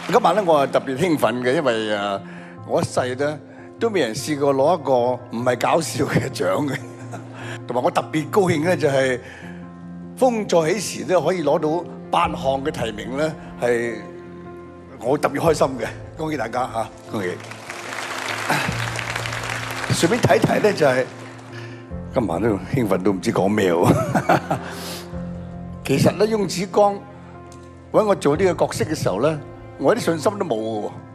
今晚咧，我係特別興奮嘅，因為我一世咧都未人試過攞一個唔係搞笑嘅獎嘅，同埋我特別高興咧就係風再起時咧可以攞到8項嘅提名咧，係我特別開心嘅，恭喜大家嚇，恭喜！順便睇睇咧就係今晚都興奮到唔知講咩喎。其實咧，翁子光揾我做呢個角色嘅時候咧，我一啲信心都冇嘅喎。